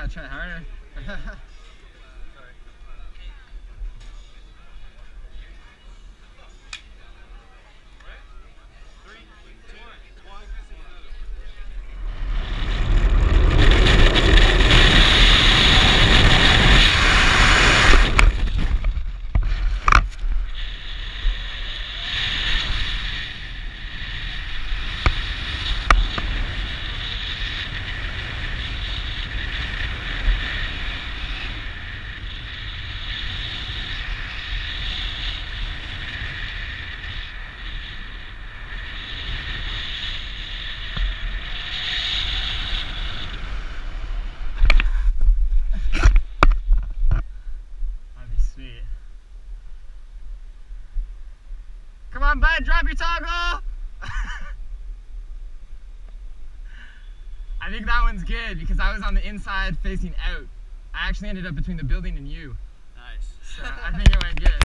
gotta try harder. Come on, bud, drop your toggle! I think that one's good because I was on the inside facing out. I actually ended up between the building and you. Nice. So I think it went good.